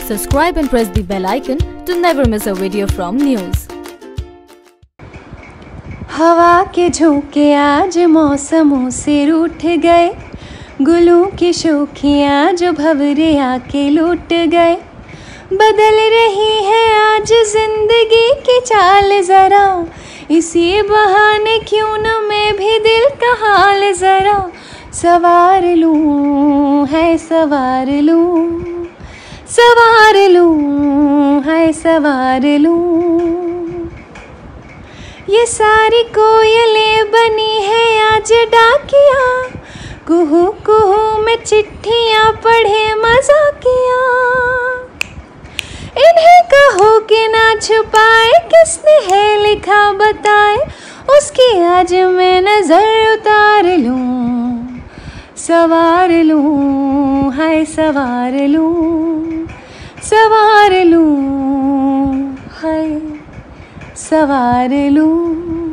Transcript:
Subscribe and press the bell icon to never miss a video from NYOOOZ. हवा के झोंके आज मौसमों से रूठ गए, गुलों की शोखियाँ जो भंवरे आके लूट गए। बदल रही है आज जिंदगी की चाल ज़रा, इसी बहाने क्यों न मैं भी दिल का हाल ज़रा सवार लूँ, है सवार लूँ, सवार लूँ, है सवार लूँ। ये सारी कोयलें बनी है आज डाकिया, कुहू कुहू में चिट्ठियाँ पढ़े मज़ाकिया। इन्हें कहो कि ना छुपाए, किसने है लिखा बताए, उसकी आज मैं नज़र उतार लूँ, सवार लूँ, है सवार लूँ, सवार लूँ, है सवार लूँ।